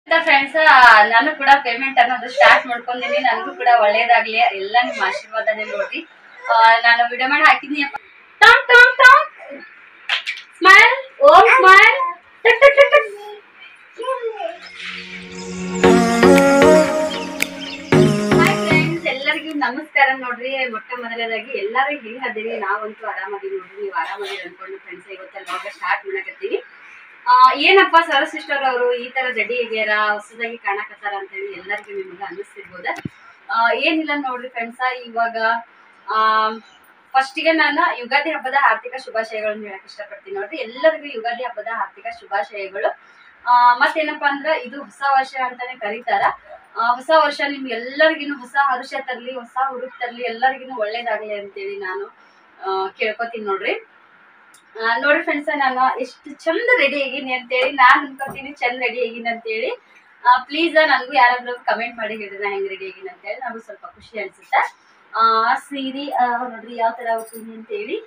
Friends, ನಾನು ಕೂಡ payment ಅನ್ನೋದು ಸ್ಟಾರ್ಟ್ ಮಾಡ್ಕೊಂಡಿನಿ. ನನಗೂ ಕೂಡ ಒಳ್ಳೇದಾಗ್ಲಿ, ಎಲ್ಲ ನಿಮ್ಮ ಆಶೀರ್ವಾದನೇ ನೋಡ್ರಿ. ನಾನು ವಿಡಿಯೋ ಮಾಡಿ ಹಾಕಿದ್ನಿ. Smile, Om smile. Hi friends, ಎಲ್ಲರಿಗೂ ನಮಸ್ಕಾರ. ನೋಡ್ರಿ, ಮೊಟ್ಟ ಮೊದಲನೇದಾಗಿ ಎಲ್ಲರೂ ಹೇಗಿದ್ದೀರಿ? ನಾವಂತೂ ಆರಾಮಾಗಿ ನೋಡ್ರಿ. ನೀವು ಆರಾಮಾಗಿ ಅನ್ಕೊಂಡು ಫ್ರೆಂಡ್ಸ್, ಇವತ್ತೆಲ್ಲ ಸ್ಟಾರ್ಟ್ ಮಾಡಕತ್ತೀವಿ. ಏನಪ್ಪಾ ಸರ ಸಿಸ್ಟರ್ ಅವರು ಈ ತರ ರೆಡಿ ಆಗ್ಯಾರ, ಹೊಸದಾಗಿ ಕಾಣಕತ್ತಾರ ಅಂತ ಹೇಳಿ ಎಲ್ಲರಿಗೂ ನಿಮ್ಗೆ ಅನ್ನಿಸ್ತಿರ್ಬೋದ. ಏನಿಲ್ಲ ನೋಡ್ರಿ ಫ್ರೆಂಡ್ಸ, ಇವಾಗ ಫಸ್ಟಿಗೆ ನಾನು ಯುಗಾದಿ ಹಬ್ಬದ ಆರ್ಥಿಕ ಶುಭಾಶಯಗಳನ್ನು ಹೇಳಕ್ ಇಷ್ಟಪಡ್ತೀನಿ. ನೋಡ್ರಿ, ಎಲ್ಲರಿಗೂ ಯುಗಾದಿ ಹಬ್ಬದ ಆರ್ಥಿಕ ಶುಭಾಶಯಗಳು. ಮತ್ತೇನಪ್ಪಾ ಅಂದ್ರ ಇದು ಹೊಸ ವರ್ಷ ಅಂತಾನೆ ಕರೀತಾರ. ಹೊಸ ವರ್ಷ ನಿಮ್ಗೆ ಎಲ್ಲರಿಗಿನು ಹೊಸ ಹರ್ಷ ತರ್ಲಿ, ಹೊಸ ಹುರುಪ್ ತರ್ಲಿ, ಎಲ್ಲರಿಗಿನು ಒಳ್ಳೇದಾಗ್ಲಿ ಅಂತೇಳಿ ನಾನು ಕೇಳ್ಕೊತೀನಿ. ನೋಡ್ರಿ ಫ್ರೆಂಡ್ಸ್, ನಾನು ಎಷ್ಟು ಚಂದ ರೆಡಿ ಆಗೀನಿ ಅಂತೇಳಿ ನಾನ್ ಅನ್ಕೊತೀನಿ. ಚಂದ ರೆಡಿ ಆಗೀನಿ ಅಂತೇಳಿ ಪ್ಲೀಸ್ ನನಗೂ ಯಾರಾದ್ರೂ ಕಮೆಂಟ್ ಮಾಡಿ ಹೇಳ್ರಿ ನಾ ಹೆಂಗ್ ರೆಡಿ ಆಗೀನಿ ಅಂತೇಳಿ. ನನಗೂ ಸ್ವಲ್ಪ ಖುಷಿ ಅನ್ಸುತ್ತೆ. ಸೀರೆ ನೋಡ್ರಿ ಯಾವ ತರ ಹೋಗ್ತೀನಿ ಅಂತೇಳಿ.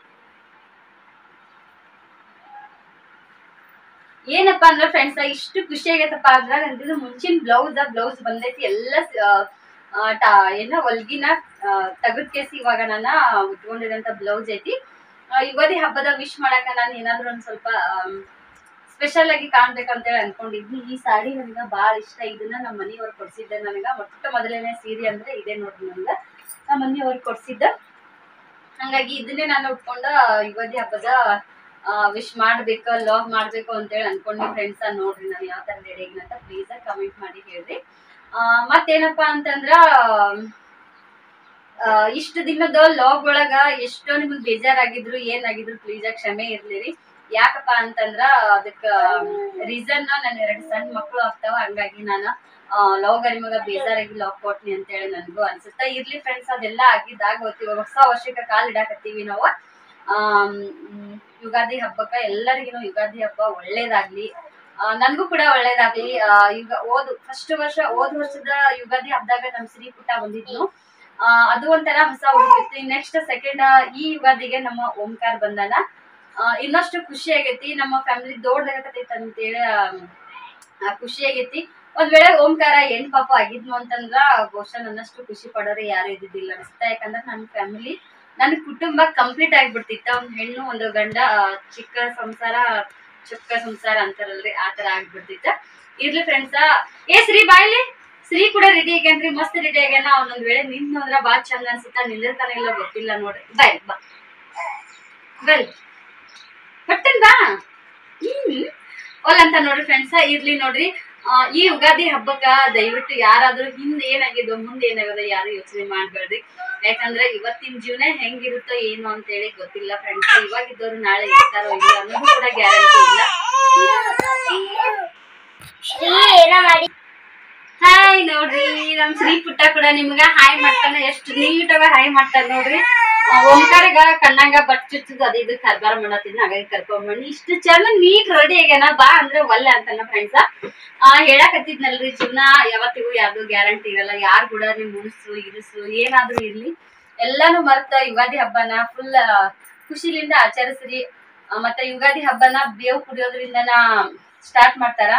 ಏನಪ್ಪಾ ಅಂದ್ರೆ ಫ್ರೆಂಡ್ಸ್, ಇಷ್ಟು ಖುಷಿ ಆಗೈತಪ್ಪ ಅಂದ್ರ ನಂದು ಮುಂಚಿನ ಬ್ಲೌಸ್ ಬಂದೈತಿ. ಎಲ್ಲ ಏನೋ ಹೊಲ್ಗಿನ ತಗದ್ ಕೇಸಿ ಇವಾಗ ನಾನು ಉಟ್ಕೊಂಡಿರೋಂತ ಬ್ಲೌಸ್ ಐತಿ. ಯುಗಾದಿ ಹಬ್ಬದ ವಿಶ್ ಮಾಡಾಕ ನಾನು ಏನಾದ್ರು ಒಂದ್ ಸ್ವಲ್ಪ ಸ್ಪೆಷಲ್ ಆಗಿ ಕಾಣ್ಬೇಕಂತೇಳಿ ಅನ್ಕೊಂಡಿದ್ನಿ. ಈ ಸಾಡಿ ನನಗ ಬಾಳ ಇಷ್ಟ. ಇದನ್ನ ನಮ್ಮ ಮನೆಯವ್ರು ಕೊಡ್ಸಿದ್ದೆ. ನನಗ ಮೊಟ್ಟ ಮೊದಲನೇ ಸೀರೆ ಅಂದ್ರೆ ಇದೇ ನೋಡ್ರಿ. ನನಗ ನಮ್ಮ ಮನೆಯವ್ರು ಕೊಡ್ಸಿದ್ದ. ಹಂಗಾಗಿ ಇದನ್ನೇ ನಾನು ಉಟ್ಕೊಂಡ ಯುಗಾದಿ ಹಬ್ಬದ ವಿಶ್ ಮಾಡ್ಬೇಕು, ಲಾಗ್ ಮಾಡ್ಬೇಕು ಅಂತೇಳಿ ಅನ್ಕೊಂಡಿ ಫ್ರೆಂಡ್ಸ್. ನೋಡ್ರಿ ನಾನು ಯಾವ ತರ ರೆಡಿ ಆಗಿನ ಅಂತ ಪ್ಲೀಸ್ ಕಮೆಂಟ್ ಮಾಡಿ ಹೇಳ್ರಿ. ಮತ್ತೇನಪ್ಪಾ ಅಂತಂದ್ರ ಇಷ್ಟು ದಿನದ ಲಾಗ್ ಒಳಗ ಎಷ್ಟೋ ನಿಮ್ಗೆ ಬೇಜಾರಾಗಿದ್ರು, ಏನಾಗಿದ್ರು ಪ್ಲೀಸ್ ಕ್ಷಮೆ ಇರ್ಲಿರಿ. ಯಾಕಪ್ಪ ಅಂತಂದ್ರ ಅದಕ್ಕ ರೀಸನ್ ನನ್ನ 2 ಸಣ್ಣ ಮಕ್ಳು ಆಗ್ತಾವ. ಹಂಗಾಗಿ ನಾನು ಲಾಗ್ ನಿಮಗ ಬೇಜಾರಾಗಿ ಲಾಗ್ ಕೊಟ್ನಿ ಅಂತೇಳಿ ನನ್ಗೂ ಅನ್ಸುತ್ತ. ಇರ್ಲಿ ಫ್ರೆಂಡ್ಸ್, ಅದೆಲ್ಲ ಆಗಿದ್ದಾಗ ಇವಾಗ ಹೊಸ ವರ್ಷಕ್ಕೆ ಕಾಲ್ ಇಡಾಕತ್ತೀವಿ ನಾವು. ಯುಗಾದಿ ಹಬ್ಬಕ್ಕ ಎಲ್ಲರಿಗೂ ಯುಗಾದಿ ಹಬ್ಬ ಒಳ್ಳೇದಾಗ್ಲಿ, ನನ್ಗೂ ಕೂಡ ಒಳ್ಳೇದಾಗ್ಲಿ. ಈಗ ಹೋದ್ ವರ್ಷದ ಯುಗಾದಿ ಹಬ್ಬದಾಗ ನಮ್ ಶ್ರೀ ಪುಟ್ಟ ಬಂದಿದ್ನು. ಅದು ಒಂಥರ ಹೊಸ ಹುಡುಗಿತ್ತು. ನೆಕ್ಸ್ಟ್ ಸೆಕೆಂಡ್ ಈ ಯುಗಾದಿಗೆ ನಮ್ಮ ಓಂಕಾರ ಬಂದಾನ. ಇನ್ನಷ್ಟು ಖುಷಿ ಆಗೈತಿ. ನಮ್ಮ ಫ್ಯಾಮಿಲಿ ದೊಡ್ಡದಾಗತೈತಿ ಅಂತೇಳಿ ಖುಷಿ ಆಗೈತಿ. ಒಂದ್ ವೇಳೆ ಓಂಕಾರ ಹೆಣ್ ಪಾಪ ಆಗಿದ್ನು ಅಂತಂದ್ರ ಬಹುಶಃ ನನ್ನಷ್ಟು ಖುಷಿ ಪಡೋರು ಯಾರು ಇದ್ದಿದ್ದಿಲ್ಲ ಅನ್ಸುತ್ತೆ. ಯಾಕಂದ್ರೆ ನನ್ನ ಕುಟುಂಬ ಕಂಪ್ಲೀಟ್ ಆಗ್ಬಿಡ್ತಿತ್ತ. ಒಂದ್ ಹೆಣ್ಣು ಒಂದು ಗಂಡ, ಚೊಕ್ಕ ಸಂಸಾರ ಅಂತಾರಲ್ರಿ, ಆ ತರ ಆಗ್ಬಿಡ್ತಿತ್ತ. ಇರ್ಲಿ ಫ್ರೆಂಡ್ಸ. ಶ್ರೀ ಬಾಯ್ಲಿ, ಶ್ರೀ ಕೂಡ ರೆಡಿ ಆಗ್ಯಾನ್ರಿ, ಮಸ್ತ್ ರೆಡಿ ಆಗ್ಯಾನ. ಅವನೊಂದ್ ವೇಳೆ ನಿಂತು ಅಂದ್ರ ಬಾಳ ಚಂದ ಅನ್ಸುತ್ತ. ನಿಂದಿರ್ತಾನೆ ಇಲ್ಲ ಗೊತ್ತಿಲ್ಲ ನೋಡ್ರಿ. ಬಾಯ್ ಬಾ ಬರ್ತೇನ್ ಬಾ. ಅಂತ ನೋಡ್ರಿ ಫ್ರೆಂಡ್ಸ. ಇರ್ಲಿ ನೋಡ್ರಿ, ಈ ಯುಗಾದಿ ಹಬ್ಬಕ್ಕ ದಯವಿಟ್ಟು ಯಾರಾದ್ರೂ ಹಿಂದ್ ಏನಾಗಿದ್ದು ಮುಂದೆ ಏನಾಗೋದು ಯಾರು ಯೋಚನೆ ಮಾಡ್ಬೇಡ್ರಿ. ಯಾಕಂದ್ರೆ ಇವತ್ತಿನ ಜೀವನ ಹೆಂಗಿರುತ್ತೋ ಏನು ಅಂತೇಳಿ ಗೊತ್ತಿಲ್ಲ ಫ್ರೆಂಡ್ಸ್. ಇವಾಗಿದ್ದವ್ರು ನಾಳೆ ಇರ್ತಾರೋ ಇಲ್ಲ ಅನ್ನೋದು ಕೂಡ ಗ್ಯಾರಂಟಿ ಇಲ್ಲ. ಹಾಯ್ ನೋಡ್ರಿ, ನಮ್ ಶ್ರೀ ಪುಟ್ಟ ಕೂಡ ನಿಮ್ಗ ಹಾಯ್ ಮಾಡ್ತಾನ. ಎಷ್ಟು ನೀಟಾಗ ಹಾಯ್ ಮಾಡ್ತಾರ ನೋಡ್ರಿ. ಓಂಕಾರಗ ಕಣ್ಣಾಗ ಬಟ್ ಚುಚ್ಚುದು ಅದು ಇದು ಕರ್ಬಾರ ಮಾಡತ್ತಿದ್ನ. ಹಾಗಾಗಿ ಕರ್ಕೊಂಬಣ್ಣಿ ಇಷ್ಟು ಚಂದ ನೀಟ್ ರೆಡಿ ಆಗ್ಯಾನ. ಬಾ ಅಂದ್ರೆ ಒಲ್ಲೆ ಅಂತಾನ ಫ್ರೆಂಡ್ಸ. ಹೇಳಕತ್ತಿದ್ನಲ್ರಿ, ಜೀವನ ಯಾವತ್ತಿಗೂ ಯಾರ್ದು ಗ್ಯಾರಂಟಿ ಇರಲ್ಲ. ಯಾರು ಕೂಡ ನಿಮ್ ಮುನಿಸು ಇರಿಸು ಏನಾದ್ರೂ ಇರ್ಲಿ, ಎಲ್ಲಾನು ಮರ್ತ ಯುಗಾದಿ ಹಬ್ಬನ ಫುಲ್ ಖುಷಿಲಿಂದ ಆಚರಿಸ್ರಿ. ಮತ್ತೆ ಯುಗಾದಿ ಹಬ್ಬನ ಬೇವು ಕುಡಿಯೋದ್ರಿಂದನ ಸ್ಟಾರ್ಟ್ ಮಾಡ್ತಾರ.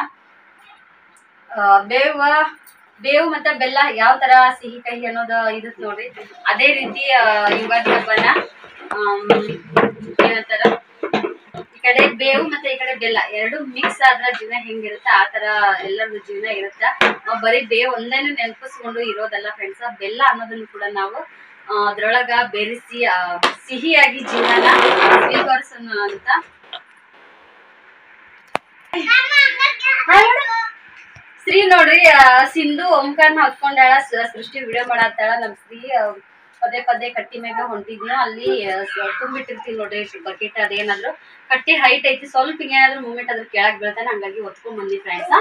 ಬೇವು ಮತ್ತೆ ಬೆಲ್ಲ ಯಾವ ತರ ಸಿಹಿ ಕಹಿ ಅನ್ನೋದು ಇರುತ್ತೆ ನೋಡ್ರಿ. ಅದೇ ರೀತಿ ಯುಗಾದಿ ಹಬ್ಬನ ಏನಂತಾರ, ಈ ಕಡೆ ಬೇವು ಮತ್ತೆ ಈ ಕಡೆ ಬೆಲ್ಲ ಎರಡು ಮಿಕ್ಸ್ ಆದ್ರ ಜೀವನ ಹೆಂಗಿರುತ್ತೆ ಆ ತರ ಎಲ್ಲರ ಜೀವನ ಇರುತ್ತ. ನಾವು ಬರೀ ಬೇವು ಒಂದೇನೆ ನೆನಪಿಸ್ಕೊಂಡು ಇರೋದಲ್ಲ ಫ್ರೆಂಡ್ಸ್. ಬೆಲ್ಲ ಅನ್ನೋದನ್ನು ಕೂಡ ನಾವು ಅದ್ರೊಳಗ ಬೆರೆಸಿ ಸಿಹಿಯಾಗಿ ಜೀವನ ಸ್ವೀಕರಿಸೋಣ ಅಂತ. ಶ್ರೀ ನೋಡ್ರಿ, ಸಿಂಧು ಓಂಕಾರ್ನ ಹೊತ್ಕೊಂಡಾಳ, ಸೃಷ್ಟಿ ವಿಡಿಯೋ ಮಾಡತ್ತಾಳ. ನಮ್ ಶ್ರೀ ಪದೇ ಕಟ್ಟಿ ಮ್ಯಾಗ ಹೊಂಟಿದ್ನು. ಅಲ್ಲಿ ತುಂಬಿಟ್ಟಿರ್ತೀವಿ ನೋಡ್ರಿ ಬಕೆಟ್. ಅದೇನಾದ್ರು ಕಟ್ಟಿ ಹೈಟ್ ಐತಿ, ಸ್ವಲ್ಪ ಏನಾದ್ರು ಮೂಮೆಂಟ್ ಅದ್ರ ಕೆಳಗ್ ಬೀಳ್ತಾನೆ. ಹಂಗಾಗಿ ಹೊತ್ಕೊಂಡ್ ಬಂದಿ ಫ್ರೆಂಡ್ಸ್.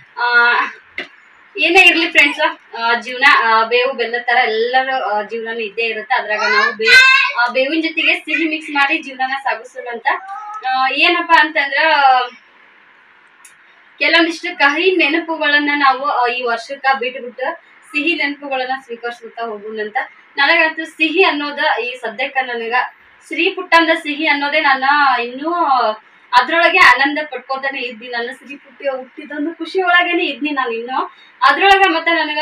ಏನೇ ಇರ್ಲಿ ಫ್ರೆಂಡ್ಸ್, ಜೀವನ ಬೇವು ಬೆಲ್ಲ ತರ ಎಲ್ಲರೂ ಜೀವನ ಇದ್ದೇ ಇರುತ್ತೆ. ಅದ್ರಾಗ ನಾವು ಬೇವಿನ ಜೊತೆಗೆ ಸಿಹಿ ಮಿಕ್ಸ್ ಮಾಡಿ ಜೀವನ ಸಾಗಿಸೋಣ ಅಂತ. ಏನಪ್ಪಾ ಅಂತಂದ್ರ ಕೆಲವೊಂದಿಷ್ಟು ಕಹಿ ನೆನಪುಗಳನ್ನ ನಾವು ಈ ವರ್ಷಕ್ಕ ಬಿಟ್ಟು ಸಿಹಿ ನೆನಪುಗಳನ್ನ ಸ್ವೀಕರಿಸ್ತಾ ಹೋಗುಣಂತ. ನನಗಂತೂ ಸಿಹಿ ಅನ್ನೋದ ಈ ಸದ್ಯಕ್ಕ ನನಗ ಶ್ರೀ ಪುಟ್ಟಂದ ಸಿಹಿ ಅನ್ನೋದೇ ನನ್ನ ಇನ್ನೂ ಅದ್ರೊಳಗೆ ಆನಂದ ಪಡ್ಕೋತಾನೆ ಇದ್ನಿ. ನನ್ನ ಸಿರಿ ಪುಟ್ಟಿ ಹುಟ್ಟಿದೊಂದು ಖುಷಿ ಒಳಗೇನೆ ಇದ್ನಿ ನಾನು ಇನ್ನು. ಅದ್ರೊಳಗ ಮತ್ತೆ ನನಗ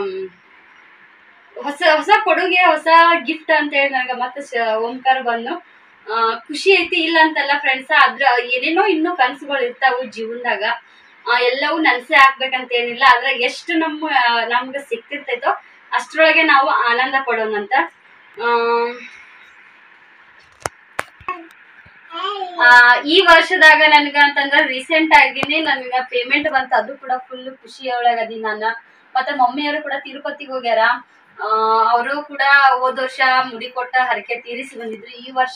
ಹೊಸ ಹೊಸ ಕೊಡುಗೆ, ಹೊಸ ಗಿಫ್ಟ್ ಅಂತ ಹೇಳಿ ನನಗ ಮತ್ತೆ ಓಂಕಾರ ಬಂದು ಖುಷಿ ಐತಿ, ಇಲ್ಲ ಅಂತಲ್ಲ ಫ್ರೆಂಡ್ಸ್. ಅದ್ರ ಏನೇನೋ ಇನ್ನೂ ಕನಸುಗಳು ಇರ್ತಾವು ಜೀವನದಾಗ, ಎಲ್ಲವೂ ನನ್ಸೆ ಆಗ್ಬೇಕಂತ ಏನಿಲ್ಲ. ಆದ್ರೆ ಎಷ್ಟು ನಮ್ಗೆ ಸಿಕ್ತಿರ್ತೈತೋ ಅಷ್ಟ್ರೊಳಗೆ ನಾವು ಆನಂದ ಪಡೋಣಂತ. ಈ ವರ್ಷದಾಗ ನನ್ಗ ಅಂತಂದ್ರ ರೀಸೆಂಟ್ ಆಗಿನೇ ನನ್ಗ ಪೇಮೆಂಟ್ ಬಂತ, ಅದು ಕೂಡ ಫುಲ್ ಖುಷಿ ಒಳಗದಿ ನಾನು. ಮತ್ತೆ ಮಮ್ಮಿಯವರು ಕೂಡ ತಿರುಪತಿಗೆ ಹೋಗ್ಯಾರ. ಅವರು ಕೂಡ ಹೋದ ವರ್ಷ ಮುಡಿ ಕೊಟ್ಟ ಹರಕೆ ತೀರಿಸಿ ಬಂದಿದ್ರು. ಈ ವರ್ಷ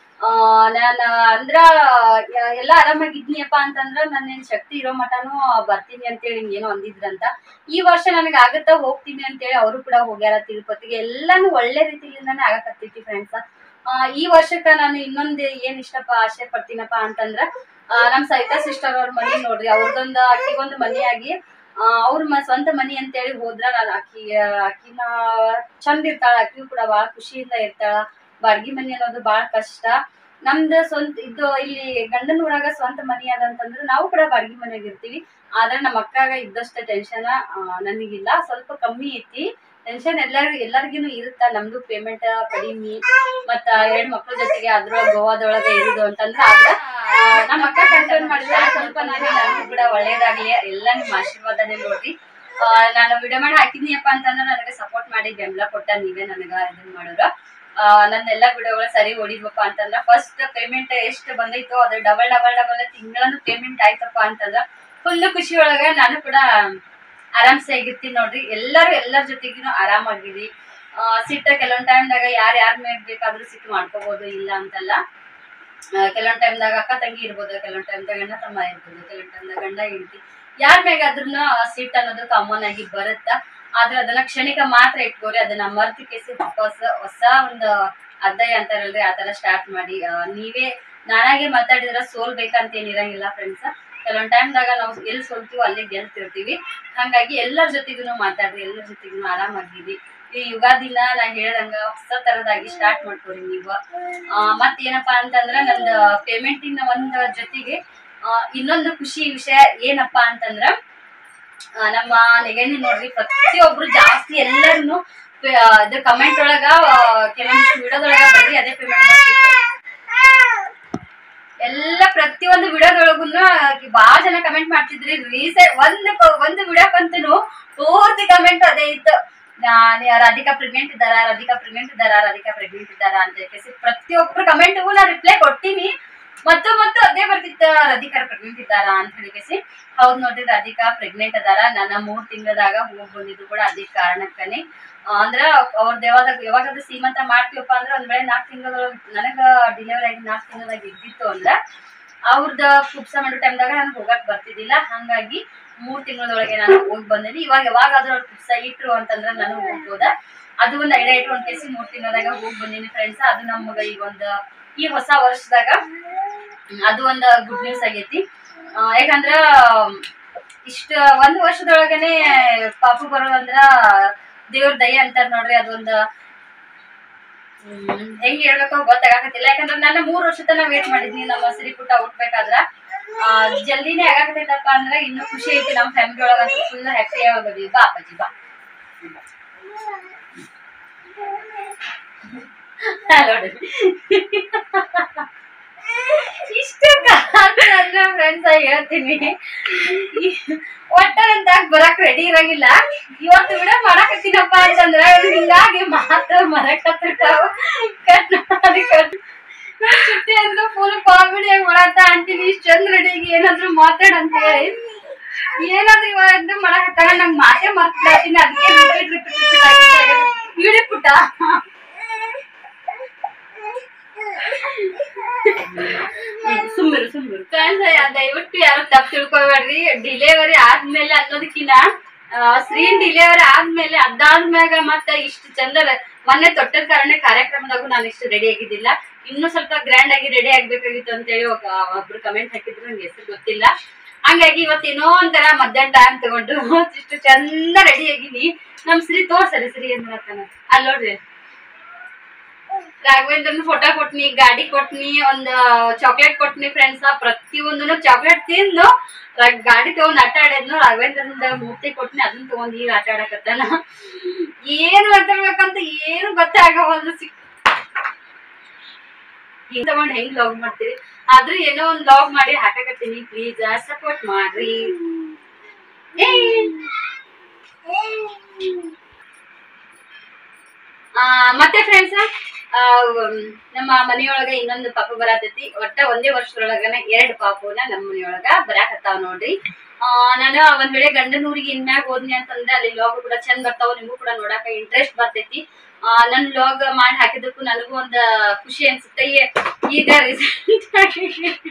ನಾನು ಅಂದ್ರ ಎಲ್ಲಾ ಆರಾಮಾಗಿದ್ನಿಯಪ್ಪ ಅಂತಂದ್ರ ನನ್ನೇನ್ ಶಕ್ತಿ ಇರೋ ಮಟನು ಬರ್ತೀನಿ ಅಂತೇಳಿ ಹಿಂಗೇನೋ ಅಂದಿದ್ರಂತ. ಈ ವರ್ಷ ನನಗೆ ಆಗತ್ತ ಹೋಗ್ತೀನಿ ಅಂತೇಳಿ ಅವರು ಕೂಡ ಹೋಗ್ಯಾರ ತಿರುಪತಿಗೆ. ಎಲ್ಲಾನು ಒಳ್ಳೆ ರೀತಿಯಿಂದಾನೇ ಆಗಕತ್ತೈತಿ ಫ್ರೆಂಡ್ಸ್. ಈ ವರ್ಷಕ್ಕ ನಾನು ಇನ್ನೊಂದ್ ಏನ್ ಆಸೆ ಪಡ್ತೀನಪ್ಪ ಅಂತಂದ್ರ ನಮ್ ಸವಿತಾ ಸಿಸ್ಟರ್ ಅವ್ರ ಮನಿ ನೋಡ್ರಿ, ಅವ್ರದೊಂದು ಅಕ್ಕಿಗೊಂದು ಮನಿಯಾಗಿ ಅವ್ರ ಸ್ವಂತ ಮನಿ ಅಂತೇಳಿ ಹೋದ್ರ ನಾನು ಅಕ್ಕಿನ ಚಂದ ಇರ್ತಾಳ, ಅಕ್ಕಿ ಕೂಡ ಬಾಳ ಖುಷಿಯಿಂದ ಇರ್ತಾಳ. ಬಾಡ್ಗಿ ಮನಿ ಅನ್ನೋದು ಬಾಳ ಕಷ್ಟ. ನಮ್ದು ಸ್ವಂತ ಇದು ಇಲ್ಲಿ ಗಂಡನ ಊರಾಗ ಸ್ವಂತ ಮನಿ ಅದಂತಂದ್ರೆ ನಾವು ಕೂಡ ಬಾಡ್ಗಿ ಮನೆಯಾಗ ಇರ್ತೀವಿ. ಆದ್ರೆ ನಮ್ಮ ಅಕ್ಕಾಗ ಇದ್ದಷ್ಟ ಟೆನ್ಷನ್ ನನಗಿಲ್ಲ, ಸ್ವಲ್ಪ ಕಮ್ಮಿ ಐತಿ ಟೆನ್ಷನ್. ಎಲ್ಲರಿಗೂ ಇರುತ್ತ. ನಮ್ದು ಪೇಮೆಂಟ್ ಕಡಿಮೆ, ಮತ್ತ 2 ಮಕ್ಳ ಜೊತೆಗೆ ಅದ್ರೊಳಗ ಗೋವಾದೊಳಗೆ ಇರುದು ಅಂತಂದ್ರೆ ಆದ್ರ ನಮ್ಮ ಅಕ್ಕ ಕಂಟ್ರೋಲ್ ಮಾಡಿದ್ರೆ ಸ್ವಲ್ಪ ನನಗೂ ಕೂಡ ಒಳ್ಳೇದಾಗ್ಲಿ. ಎಲ್ಲ ನಿಮ್ ಆಶೀರ್ವಾದನೇ ನೋಡ್ರಿ. ನಾನು ವಿಡಿಯೋ ಮಾಡಿ ಹಾಕಿದ್ನಿಯಪ್ಪ ಅಂತಂದ್ರೆ ನನಗೆ ಸಪೋರ್ಟ್ ಮಾಡಿ ಬೆಂಬಲ ಕೊಟ್ಟ ನೀವೇ ನನಗ ಇದನ್ ಮಾಡೋರು. ನನ್ನೆಲ್ಲಾ ವಿಡಿಯೋಗಳು ಸರಿ ಹೊಡಿದ್ವಪ್ಪ ಅಂತಂದ್ರ ಫಸ್ಟ್ ಪೇಮೆಂಟ್ ಎಷ್ಟು ಬಂದೈತೋ ಅದ್ರ ಡಬಲ್ ತಿಂಗಳನ್ನು ಪೇಮೆಂಟ್ ಆಯ್ತಪ್ಪ ಅಂತಂದ್ರ ಫುಲ್ ಖುಷಿ ಒಳಗ ನಾನು ಕೂಡ ಆರಾಮ್ಸೆ ಆಗಿರ್ತೀನಿ ನೋಡ್ರಿ. ಎಲ್ಲರ ಜೊತೆಗಿನೂ ಆರಾಮಾಗಿರಿ. ಸಿಟ್ಟ ಕೆಲವೊಂದ್ ಟೈಮ್ದಾಗ ಯಾರ ಮೇಲೆ ಬೇಕಾದ್ರೂ ಸಿಟ್ಟು ಮಾಡ್ಕೋಬಹುದು, ಇಲ್ಲ ಅಂತಲ್ಲ. ಕೆಲವೊಂದ್ ಟೈಮ್ದಾಗ ಅಕ್ಕ ತಂಗಿ ಇರ್ಬೋದು, ಕೆಲವೊಂದ್ ಟೈಮ್ದಾಗ ಗಂಡ ತಮ್ಮ ಇರ್ಬೋದು, ಕೆಲವೊಂದ್ ಟೈಮ್ದಾಗ ಗಂಡ ಹೆಂಡತಿ, ಯಾರ ಮೇಗಾದ್ರೂ ಸಿಟ್ಟು ಅನ್ನೋದು ಕಾಮನ್ ಆಗಿ ಬರುತ್ತ. ಆದ್ರೆ ಅದನ್ನ ಕ್ಷಣಿಕ ಮಾತ್ರ ಇಟ್ಕೋರಿ. ಅದನ್ನ ಮರ್ತಿ ಕೇಸಿ ವಾಪಸ್ ಹೊಸ ಒಂದು ಅಧ್ಯಾಯ ಅಂತಾರಲ್ರಿ, ಆತರ ಸ್ಟಾರ್ಟ್ ಮಾಡಿ. ನೀವೇ ನಾನಾಗೆ ಮಾತಾಡಿದ್ರ ಸೋಲ್ಬೇಕಂತ ಏನಿರಂಗಿಲ್ಲ ಫ್ರೆಂಡ್ಸ್. ಕೆಲವೊಂದ್ ಟೈಮ್ದಾಗ ನಾವು ಎಲ್ಲಿ ಸೋಲ್ತೀವೋ ಅಲ್ಲಿ ಗೆಲ್ತಿರ್ತೀವಿ. ಹಾಗಾಗಿ ಎಲ್ಲರ ಜೊತೆಗೂ ಮಾತಾಡ್ರಿ, ಎಲ್ಲರ ಜೊತೆಗೂ ಆರಾಮಾಗಿರಿ. ಈ ಯುಗಾದಿನ ನಾ ಹೇಳ್ದಂಗ ಹೊಸ ತರದಾಗಿ ಸ್ಟಾರ್ಟ್ ಮಾಡ್ಕೊರಿ ನೀವು. ಮತ್ತೇನಪ್ಪಾ ಅಂತಂದ್ರ ನಂದು ಪೇಮೆಂಟಿನ ಒಂದ್ ಜೊತೆಗೆ ಇನ್ನೊಂದು ಖುಷಿ ವಿಷಯ ಏನಪ್ಪಾ ಅಂತಂದ್ರ ನಮ್ಮ ನೆಗಣಿ ನೋಡ್ರಿ, ಪ್ರತಿಯೊಬ್ರು ಜಾಸ್ತಿ ಎಲ್ಲರನ್ನು ಇದು ಕಮೆಂಟ್ ಒಳಗ ಕೆಲವೊಂದಿಷ್ಟು ವಿಡಿಯೋದೊಳಗ ಬರ್ರಿ ಅದೇ ಪೇಮೆಂಟ್ ಎಲ್ಲ ಪ್ರತಿಯೊಂದು ವಿಡಿಯೋದೊಳಗುನು ಬಾಳ ಜನ ಕಮೆಂಟ್ ಮಾಡ್ತಿದ್ರಿ. ರೀಸೆಂಟ್ ಒಂದು ವಿಡಿಯೋಕ್ಕಂತೂ ಪೂರ್ತಿ ಕಮೆಂಟ್ ಅದೇ ಇತ್ತು, ರಾಧಿಕಾ ಪ್ರೆಗ್ನೆಂಟ್ ಇದ್ದಾರಾ ಅಂತ ಹೇಳಿ ಪ್ರತಿಯೊಬ್ರು ಕಮೆಂಟ್ಗೂ ನಾ ರಿಪ್ಲೈ ಕೊಟ್ಟಿನಿ. ಮತ್ತು ಅದೇ ಬರ್ತಿತ್ತ, ರಾಧಿಕಾ ಪ್ರೆಗ್ನೆಂಟ್ ಇದ್ದಾರಾ ಅಂತ ಹೇಳಿ. ಹೌದ್ ನೋಡ್ರಿ, ರಾಧಿಕಾ ಪ್ರೆಗ್ನೆಂಟ್ ಅದಾರ. ನನ್ನ 3 ತಿಂಗಳದಾಗ ಹೋಗ್ ಬಂದಿದ್ದು ಕೂಡ ಅದೇ ಕಾರಣಕ್ಕನೆ. ಅಂದ್ರ ಅವ್ರದ್ದು ಯಾವಾಗಾದ್ರೂ ಸೀಮಂತ ಮಾಡ್ತೀವಪ್ಪ ಅಂದ್ರೆ ಒಂದ್ ವೇಳೆ 4 ತಿಂಗಳೊಳಗೆ ನನಗ ಡಿಲಿವರಿ ಆಗಿ 4 ತಿಂಗಳಾಗಿ ಇದ್ದಿತ್ತು ಅಂದ್ರ ಅವ್ರದ್ದು ಕುಬ್ಸ ಮಾಡೋ ಟೈಮ್ದಾಗ ನನಗೆ ಹೋಗಕ್ ಬರ್ತಿದ್ದಿಲ್ಲ. ಹಂಗಾಗಿ 3 ತಿಂಗಳೊಳಗೆ ನಾನು ಹೋಗಿ ಬಂದಿನಿ. ಇವಾಗ ಯಾವಾಗಾದ್ರೂ ಅವ್ರು ಕುಬ್ಸ ಇಟ್ರು ಅಂತಂದ್ರ ನಾನು ಹೋಗ್ಬೋದ. ಅದು ಒಂದು ಐಡಿಯಾ ಇಟ್ಕೊಂಡ್ ಕೇಸಿ 3 ತಿಂಗಳದಾಗ ಹೋಗಿ ಬಂದಿನಿ ಫ್ರೆಂಡ್ಸ್. ಅದು ನಮ್ಗ ಈ ಹೊಸ ವರ್ಷದಾಗ ಅದು ಒಂದು ಗುಡ್ ನ್ಯೂಸ್ ಆಗೈತಿ. ಯಾಕಂದ್ರ ಇಷ್ಟ 1 ವರ್ಷದೊಳಗನೆ ಪಾಪು ಬರೋದಂದ್ರ ದೇವ್ರ ದಯೆ ಅಂತಾರ ನೋಡ್ರಿ. ಅದೊಂದು ಹೆಂಗ್ ಹೇಳ್ಬೇಕೋ ಗೊತ್ತಾಗತ್ತಿಲ್ಲ. ಯಾಕಂದ್ರೆ ನಾನು 3 ವರ್ಷ ತನ ವೇಟ್ ಮಾಡಿದ್ನಿ ನಮ್ಮ ಸಿರಿ ಪುಟ್ಟ ಹುಟ್ಬೇಕಾದ್ರ. ಜಲ್ದಿನೇ ಆಗಾಕತೈತಪ್ಪ ಅಂದ್ರೆ ಇನ್ನೂ ಖುಷಿ ಐತಿ. ನಮ್ಮ ಫ್ಯಾಮಿಲಿ ಒಳಗಂತೂ ಫುಲ್ ಹ್ಯಾಪಿ ಆಗೋದಿ. ಬಾ ಅಪ್ಪಾಜಿ ಬಾ. ಇಷ್ಟ ಫ್ರೆಂಡ್ಸ್ ಹೇಳ್ತೀನಿ, ಒಟ್ಟ ನಂತಾಗ ಬರಕ್ ರೆಡಿ ಇರಂಗಿಲ್ಲ. ಇವತ್ತು ವಿಡಿಯೋ ಮಾಡಕತ್ತೀನಪ್ಪ ಅಂತಂದ್ರ ಹಿಂಗಾಗಿ ಮಾತ್ರ ಮರಕತ್ತಿರ್ತಾವ. ಚುಟ್ಟಿ ಅಂದ್ರು ಫುಲ್ ಕಾಮಿಡಿಯಾಗಿ ಮಾಡತ್ತ ಅಂತೀನಿ. ಇಷ್ಟ ಚಂದ ರೆಡಿಯಾಗಿ ಏನಾದ್ರು ಮಾತಾಡ್ ಅಂತ ಹೇಳಿ ಏನಾದ್ರು ಇವಾಗ ಮಾಡಕತ್ತಾಗ ನಂಗೆ ಮಾತೇ ಮರ್ತಿದ್ದೀನಿ. ಅದಕ್ಕೆ ರಿಪೀಟ್ ಆಗಿದ್ದೆ ಇಳಿ ಪುಟ್ಟ. ಸುಮ್ಮರು ದಯವಿಟ್ಟು ಯಾರು ತಪ್ಪು ತಿಳ್ಕೊಬೇಡ್ರಿ. ಡಿಲಿವರಿ ಆದ್ಮೇಲೆ ಅನ್ನೋದಕ್ಕಿನ್ನ ಸ್ಕ್ರೀನ್ ಡಿಲಿವರಿ ಆದ್ಮೇಲೆ ಅದಾದ್ಮ್ಯಾಗ ಮತ್ತ ಇಷ್ಟು ಚಂದ ಮೊನ್ನೆ ತೊಟ್ಟದ ಕಾರಣ ಕಾರ್ಯಕ್ರಮದಾಗೂ ನಾನು ಇಷ್ಟು ರೆಡಿ ಆಗಿದ್ದಿಲ್ಲ. ಇನ್ನೂ ಸ್ವಲ್ಪ ಗ್ರ್ಯಾಂಡ್ ಆಗಿ ರೆಡಿ ಆಗ್ಬೇಕಾಗಿತ್ತು ಅಂತೇಳಿ ಒಬ್ರು ಕಮೆಂಟ್ ಹಾಕಿದ್ರು, ನಂಗೆ ಹೆಸರು ಗೊತ್ತಿಲ್ಲ. ಹಂಗಾಗಿ ಇವತ್ತೇನೋ ಒಂಥರ ಮಧ್ಯಾಹ್ನ ಟೈಮ್ ತಗೊಂಡು ಇಷ್ಟು ಚಂದ ರೆಡಿ ಆಗಿನಿ. ನಮ್ ಶ್ರೀ ತೋರ್ಸರಿ ಶ್ರೀ ಏನ್ ಮಾಡತ್ತಾನ ಅಲ್ಲಿ ನೋಡ್ರಿ. ರಾಘವೇಂದ್ರನ್ ಫೋಟೋ ಕೊಟ್ನಿ, ಗಾಡಿ ಕೊಟ್ನಿ, ಒಂದ್ ಚಾಕ್ಲೇಟ್ ಕೊಟ್ನಿ ಫ್ರೆಂಡ್ಸ್. ಪ್ರತಿಯೊಂದನ್ನು ಚಾಕ್ಲೇಟ್ ತಿಂದು ಗಾಡಿ ತಗೊಂಡ್ ಆಟ ಆಡಿದ್ನು. ರಾಘವೇಂದ್ರನ ಮೂರ್ತಿ ಕೊಟ್ನಿ, ಅದನ್ನ ತಗೊಂಡ್ ಈಗ ಆಟ ಆಡಕತ್ತಾನ. ಏನು ಮಾತಾಡ್ಬೇಕಂತ ಏನು ಗೊತ್ತಾಗವಲ್ದು. ಹಿಂಗ್ ತಗೊಂಡ್ ಹೆಂಗ್ ಲಾಗ್ ಮಾಡ್ತೀರಿ? ಆದ್ರೂ ಏನೋ ಒಂದ್ ಲಾಗ್ ಮಾಡಿ ಹಾಕಕತ್ತೀನಿ, ಪ್ಲೀಸ್ ಸಪೋರ್ಟ್ ಮಾಡ್ರಿ. ಮತ್ತೆ ಫ್ರೆಂಡ್ಸ್, ನಮ್ಮ ಮನೆಯೊಳಗ ಇನ್ನೊಂದು ಪಾಪು ಬರತೈತಿ. ಒಟ್ಟ ಒಂದೇ ವರ್ಷದೊಳಗನ 2 ಪಾಪುನ ನಮ್ಮ ಮನೆಯೊಳಗ ಬರಾಕತ್ತಾವ ನೋಡ್ರಿ. ನಾನು ಒಂದ್ ವೇಳೆ ಗಂಡನ ಊರಿಗೆ ಇನ್ಮ್ಯಾಗ ಹೋದ್ನಿ ಅಂತಂದ್ರೆ ಅಲ್ಲಿ ಲಾಗ್ ಕೂಡ ಚಂದ ಬರ್ತಾವ, ನಿಮಗೂ ಕೂಡ ನೋಡಾಕ ಇಂಟ್ರೆಸ್ಟ್ ಬರ್ತೈತಿ. ನನ್ ಲಾಗ್ ಮಾಡಿ ಹಾಕಿದಕ್ಕೂ ನನಗೂ ಒಂದ್ ಖುಷಿ ಅನ್ಸುತ್ತೆ. ಈಗ ರಿಸಲ್ಟ್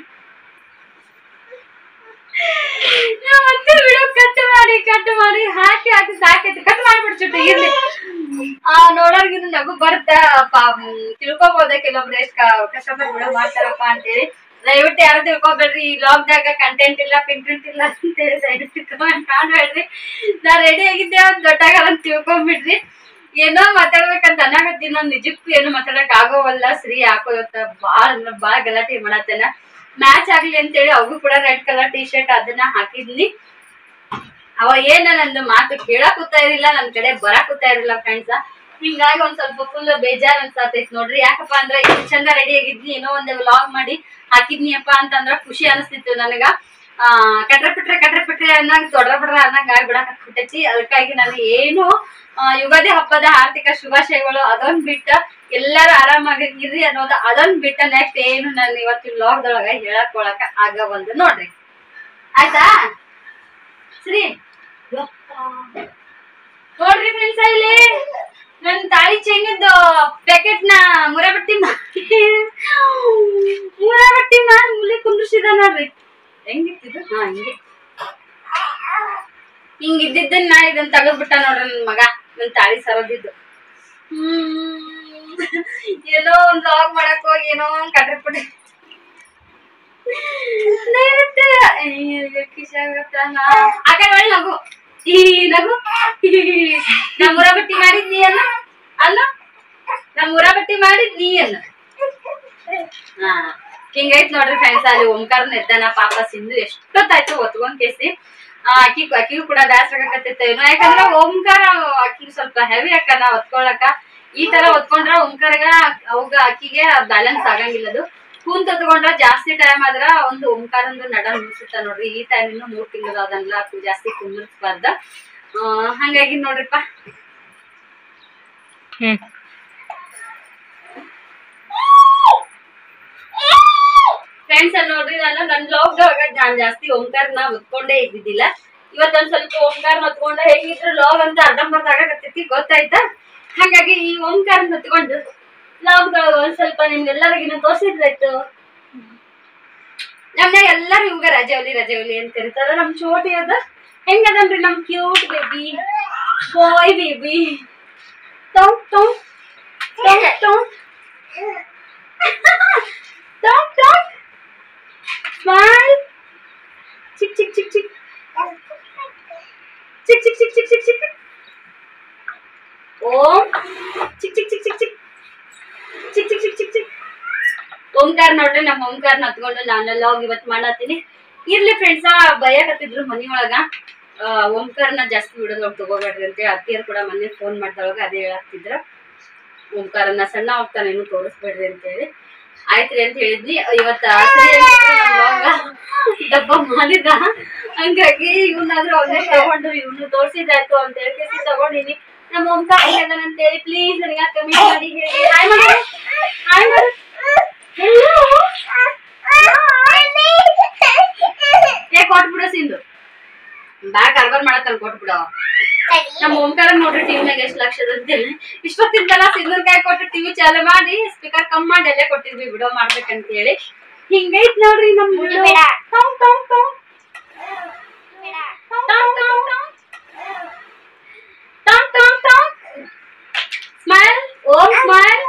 ಮತ್ತೆ ವಿಡಿಯೋ ಕಟ್ ಮಾಡಿ ಹಾಕಿ ಸಾಕೈತಿ. ಕಟ್ ಮಾಡ್ಬಿಡ್ಚುಟ್ಟು ಇರ್ಲಿ. ನೋಡೋರ್ಗಿನ್ನು ನಗು ಬರುತ್ತೆ, ತಿಳ್ಕೊಬೋದ ಕೆಲವೊಬ್ರು ಎಷ್ಟ್ ಕಷ್ಟಪಟ್ಟು ವಿಡಿಯೋ ಮಾಡ್ತಾರಪ್ಪ ಅಂತೇಳಿ. ದಯವಿಟ್ಟು ಯಾರು ತಿಳ್ಕೊಬೇಡ್ರಿ, ಈ ಲಾಗ್ದಾಗ ಕಂಟೆಂಟ್ ಇಲ್ಲ ಪಿಂಟೆಂಟ್ ಇಲ್ಲ ಅಂತೇಳಿ ದಯವಿಟ್ಟು ಕಾಣ್ಬೇಡ್ರಿ. ನಾ ರೆಡಿ ಆಗಿದ್ದೆ ಒಂದ್ ದೊಡ್ಡಾಗ ಅಂತ ತಿಳ್ಕೊಂಡ್ಬಿಡ್ರಿ. ಏನೋ ಮಾತಾಡ್ಬೇಕಂತ ಅನ್ನಾಗತ್ತೀನಿ, ನಾನ್ ನಿಜಕ್ಕೂ ಏನು ಮಾತಾಡಕ್ ಆಗೋವಲ್ಲ. ಶ್ರೀ ಯಾಕೋ ಇವತ್ತ ಬಾಳ ಗಲಾಟೆ ಮಾಡತ್ತೇನ. ಮ್ಯಾಚ್ ಆಗ್ಲಿ ಅಂತೇಳಿ ಅವ್ರು ಕೂಡ ರೆಡ್ ಕಲರ್ ಟಿ ಶರ್ಟ್ ಅದನ್ನ ಹಾಕಿದ್ನಿ. ಅವ ಏನ ನಂದು ಮಾತು ಕೇಳಕ್ ಕೂತಾ ಇರಲಿಲ್ಲ, ನನ್ ಕಡೆ ಬರಕ್ ಕೂತಾ ಇರಲಿಲ್ಲ ಫ್ರೆಂಡ್ಸ್. ಹಿಂಗಾಗಿ ಒಂದ್ ಸ್ವಲ್ಪ ಫುಲ್ ಬೇಜಾರ್ ಅನ್ಸತೈತಿ ನೋಡ್ರಿ. ಯಾಕಪ್ಪ ಅಂದ್ರ ಇಷ್ಟು ಚಂದ ರೆಡಿ ಆಗಿದ್ನಿ, ಏನೋ ಒಂದ್ ವ್ಲಾಗ್ ಮಾಡಿ ಹಾಕಿದ್ನಿಯಪ್ಪ ಅಂತಂದ್ರ ಖುಷಿ ಅನಿಸ್ತಿತ್ತು ನನಗ. ಕಟ್ರೆ ಅನ್ನಂಗ್ ತೊಡ್ರ ಅನ್ನಂಗ್ ಆಗ್ಬಿಡಕತ್ತೈತಿ. ಅದಕ್ಕಾಗಿ ನಾನು ಏನು ಯುಗಾದಿ ಹಬ್ಬದ ಆರ್ಥಿಕ ಶುಭಾಶಯಗಳು ಅದೊಂದ್ ಬಿಟ್ಟ ಎಲ್ಲಾರು ಆರಾಮಾಗಿ ಇರ್ರಿ ಅನ್ನೋದ ಅದೊಂದ್ ಬಿಟ್ಟ ನೆಕ್ಸ್ಟ್ ಏನು ನಾನು ಇವತ್ತಿನ ಲಾಗ್ದೊಳಗ ಹೇಳಕ್ ಆಗವಲ್ದು ನೋಡ್ರಿ. ಆಯ್ತಾ ಸರಿ ನೋಡ್ರಿ ಫ್ರೆಂಡ್ಸ್, ಇಲ್ಲಿ ನನ್ ತಾಳಿ ಚೈನದ್ದು ಪ್ಯಾಕೆಟ್ ನ ಮುರಾಬಟ್ಟಿ ಮಾಡಿ ಮುಲಿ ಕುಂದ್ರಿಸಿದ ನೋಡ್ರಿ. ಹೆಂಗಿತ್ತಿದ್ದು? ಹಿಂಗಿದ್ದನ್ನ ಇದನ್ನ ತಗದ್ಬಿಟ್ಟ ನೋಡ್ರಿ ನನ್ ಮಗ, ನನ್ ತಾಳಿ ಸರದಿದ್ದು. ಏನೋ ಒಂದ್ ಲಾಗ್ ಮಾಡಕ್ ಹೋಗಿ ಏನೋ ಒಂದ್ ಕಟ್ರಿ ನಗು ಈ ನಗು ನಮ್ ಮುರಾಬಟ್ಟಿ ಮಾಡಿದ್ ನೀ ಅಲ್ಲ ನಮ್ ಮುರಾಬಟ್ಟಿ ಮಾಡಿದ್ ನೀ ಅಲ್ಲ. ಹಿಂಗೈತ್ ನೋಡ್ರಿ ಫ್ರೆಂಡ್ಸ್. ಅಲ್ಲಿ ಓಂಕಾರನ ಎದ್ದಾನ ಪಾಪ. ಸಿಂಧು ಎಷ್ಟೊತ್ತಾಯ್ತು ಒತ್ಕೊಂಡ್ ಕೇಸಿ ಅಕ್ಕಿಗೂ ಕೂಡ ಬ್ಯಾಸರ ಆಗಕತ್ತೈತೆ ಏನೋ. ಯಾಕಂದ್ರ ಓಂಕಾರ ಅಕ್ಕಿಗೆ ಸ್ವಲ್ಪ ಹೆವಿ ಅಕ್ಕನ ಒತ್ಕೊಳಕ. ಈ ತರ ಒತ್ಕೊಂಡ್ರ ಓಂಕಾರಗ ಅವಾಗ ಅಕ್ಕಿಗೆ ಬ್ಯಾಲೆನ್ಸ್ ಆಗಂಗಿಲ್ಲದು. ಕೂನ್ ತಗೊಂಡ್ರ ಜಾಸ್ತಿ ಟೈಮ್ ಆದ್ರ ಒಂದು ಓಂಕಾರಂದು ನಡ ಮುಗಿಸುತ್ತ ನೋಡ್ರಿ. ಈ ಟೈಮ್ ಇನ್ನು 3 ತಿಂಗಳು ಅದನ್ನೆಲ್ಲ ಜಾಸ್ತಿ ಕುಂದಿರ್ಸ್ಬಾರ್ದ. ಹಂಗಾಗಿ ನೋಡ್ರಿಪ್ಪ. ಫ್ರೆಂಡ್ಸ್ ಅಲ್ಲಿ ನೋಡ್ರಿ, ನಾನು ನನ್ ಲಾಗ್ದಾಗ ನಾನ್ ಜಾಸ್ತಿ ಓಂಕಾರನ ಒತ್ಕೊಂಡೇ ಇದ್ದಿದ್ದಿಲ್ಲ. ಇವತ್ತೊಂದ್ ಸ್ವಲ್ಪ ಓಂಕಾರನ ಹೊತ್ಕೊಂಡ ಹೇಗಿದ್ರು ಲಾಗ್ ಅಂತ ಅರ್ಧಂಬರ್ಧ ಆಗಕತ್ತೈತಿ ಗೊತ್ತಾಯ್ತಾ. ಹಾಗಾಗಿ ಈ ಓಂಕಾರನ ಹೊತ್ಕೊಂಡು ಲಾಗ್ದೊಳಗ ಒಂದ್ ಸ್ವಲ್ಪ ನಿಮ್ಗೆಲ್ಲರಿಗಿನ್ನ ತೋರ್ಸಿದ್ರಾಯ್ತು. ನಮ್ನಾಗ ಎಲ್ಲಾರು ಇವಾಗ ರಜವಲಿ ಅಂತ ಕರೀತಾರ. ನಮ್ ಚೋಟಿ ಅದ ಹೆಂಗದನ್ರಿ ನಮ್ cute baby boy baby. Smile. ಚಿಕ್ ಚಿಕ್ ಚಿಕ್ ಚಿಕ್ ಚಿಕ್ ಚಿಕ್ ಚಿಕ್ ಚಿಕ್ ಚಿಕ್ ಚಿಕ್. ಓಂ ಚಿಕ್ ಚಿಕ್ ಚಿಕ್ ಚಿಕ್ ಚಿಕ್ ಚಿಕ್ ಚಿಕ್ ಚಿಕ್ ಚಿಕ್ ಚಿಕ್. ಓಂಕಾರ ನೋಡ್ರಿ, ನಮ್ಮ ಓಂಕಾರನ ಹತ್ಕೊಂಡು ನಾನು ಲಾಗ್ ಇವತ್ ಮಾಡತ್ತೀನಿ. ಇರ್ಲಿ ಫ್ರೆಂಡ್ಸ್, ಭಯಕತ್ತಿದ್ರು ಮನಿಯೊಳಗ ಓಂಕಾರನ ಜಾಸ್ತಿ ವಿಡಿಯೋದೊಳಗ ತಗೋಬೇಡ್ರಿ ಅಂತ. ಅತ್ತಿಯರ್ ಕೂಡ ಮೊನ್ನೆ ಫೋನ್ ಮಾಡ್ದೊಳಗ ಅದೇ ಹೇಳಾಕ್ತಿದ್ರ, ಓಂಕಾರನ ಸಣ್ಣ ಹೋಗ್ತಾನೆ ಏನು ತೋರಿಸ್ಬೇಡ್ರಿ ಅಂತ ಹೇಳಿ. ಆಯ್ತ್ರಿ ಅಂತ ಹೇಳಿದ್ನಿ. ಇವತ್ತ ಡಬ್ಬ ಮಾಡಿದ, ಹಂಗಾಗಿ ಇವನಾದ್ರೂ ಅವನೇ ತಗೊಂಡು ಇವ್ನು ತೋರ್ಸಿದಾಯ್ತು ಅಂತ ಹೇಳಿ ತಗೊಂಡಿನಿ. ನಮ್ಮ ಓಂಕಾರ ಅಂತ ಹೇಳಿ ಪ್ಲೀಸ್ ನನಗ ಕಮೆಂಟ್ ಮಾಡಿ ಹೇಳಿ. ಹಾಯ್ ಮಾಡು. ಕೊಟ್ಬಿಡ ಸಿಂಧು, ಬ್ಯಾಗ್ ಅರ್ಬರ್ ಮಾಡತ್ತಲ್ ಕೊಟ್ಬಿಡ. ನಮ್ಮ ಓಂಕಾರ ನೋಡ್ರಿ ಟಿವಿನಾಗ ಎಷ್ಟ್ ಲಕ್ಷದ ಅಂತೇಳಿ ಇಷ್ಟೊತ್ತಿಂದಲ್ಲ ಸಿಂಧೂರ್ ಕಾಯಿ ಕೊಟ್ಟು ಟಿವಿ ಚಾಲು ಮಾಡಿ ಸ್ಪೀಕರ್ ಕಮ್ ಮಾಡಿ ಅಲ್ಲೇ ಕೊಟ್ಟಿದ್ವಿ ವಿಡಿಯೋ ಮಾಡ್ಬೇಕಂತ ಹೇಳಿ. ಹಿಂಗೈತ್ ನೋಡ್ರಿ ನಮ್ ಸ್ಮೈಲ್. ಓಂ ಸ್ಮೈಲ್.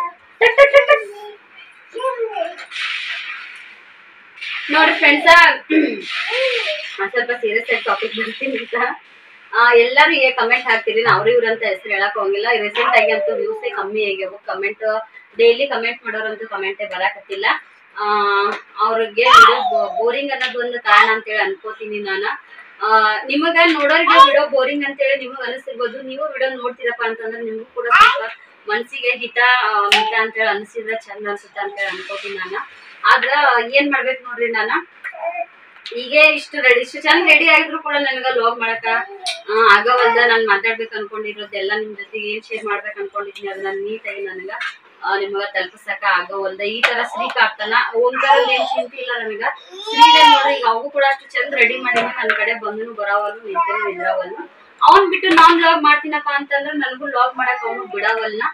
ನೋಡಿ ಫ್ರೆಂಡ್ಸ್, ಸ್ವಲ್ಪ ಸೀರಿಯಸ್ ಆಗಿ ಟಾಪಿಕ್ ಬರ್ತೀನಿ ಅಂತ. ಎಲ್ಲರೂ ಕಮೆಂಟ್ ಹಾಕ್ತಿರಿ, ಅವ್ರ ಇವ್ರಂತ ಹೆಸರು ಹೇಳಕ್ ಹೋಗಿಲ್ಲ. ರೀಸೆಂಟ್ ಆಗಿ ಅಂತೂ ವ್ಯೂಸೇ ಕಮ್ಮಿ ಆಗ್ಯಾವ. ಕಮೆಂಟ್ ಡೈಲಿ ಕಮೆಂಟ್ ಮಾಡೋರಂತೂ ಕಮೆಂಟೇ ಬರಾಕತ್ತಿಲ್ಲ. ಅವ್ರಿಗೆ ಬೋರಿಂಗ್ ಅನ್ನೋದು ಒಂದು ಕಾರಣ ಅಂತೇಳಿ ಅನ್ಕೋತೀನಿ ನಾನು. ನಿಮಗ ನೋಡೋರಿಗೆ ವಿಡಿಯೋ ಬೋರಿಂಗ್ ಅಂತೇಳಿ ನಿಮಗ್ ಅನಿಸಿರ್ಬೋದು. ನೀವು ವಿಡಿಯೋ ನೋಡ್ತೀರಪ್ಪ ಅಂತಂದ್ರೆ ನಿಮ್ಗೂ ಕೂಡ ಸ್ವಲ್ಪ ಮನ್ಸಿಗೆ ಹಿತ ಅಂತೇಳಿ ಅನ್ಸಿದ್ರೆ ಚಂದ ಅನ್ಸುತ್ತ ಅಂತೇಳಿ ಅನ್ಕೋತೀನಿ ನಾನು. ಆದ್ರ ಏನ್ ಮಾಡ್ಬೇಕು ನೋಡ್ರಿ, ನಾನು ಈಗ ಇಷ್ಟು ಚಂದ ರೆಡಿ ಆಗಿದ್ರು ಕೂಡ ನನಗ ಲಾಗ್ ಮಾಡಕ ಆಗವಲ್ದ. ನಾನ್ ಮಾತಾಡ್ಬೇಕು ಅನ್ಕೊಂಡಿರೋದೆಲ್ಲ ನಿಮ್ ಜೊತೆಗೆ ಏನ್ ಶೇರ್ ಮಾಡ್ಬೇಕು ಅನ್ಕೊಂಡಿದೀನಿ ಅದನ್ನ ನೀಟಾಗಿ ನನಗ ನಿಮಗ ತಲುಪಿಸಕ ಆಗವಲ್ದ. ಈ ತರ ಶ್ರೀ ಕಾಡ್ತಾನ ಒಂಥರ ಏನ್ ಚಿಂತೆ ಇಲ್ಲ ನನಗ. ಶ್ರೀಗೆ ನೋಡ್ರಿ ಈಗ ಅವು ಕೂಡ ಅಷ್ಟು ಚಂದ ರೆಡಿ ಮಾಡಿನ ನನ್ ಕಡೆ ಬಂದನು ಬರಾವಲ್ಲು, ನಿಂತೇನು ನಿದ್ರಾವಲ್ಲು. ಅವನ್ ಬಿಟ್ಟು ನಾನ್ ಲಾಗ್ ಮಾಡ್ತೀನಪ್ಪ ಅಂತಂದ್ರೆ ನನಗೂ ಲಾಗ್ ಮಾಡಕ್ ಅವನು ಬಿಡವಲ್ನ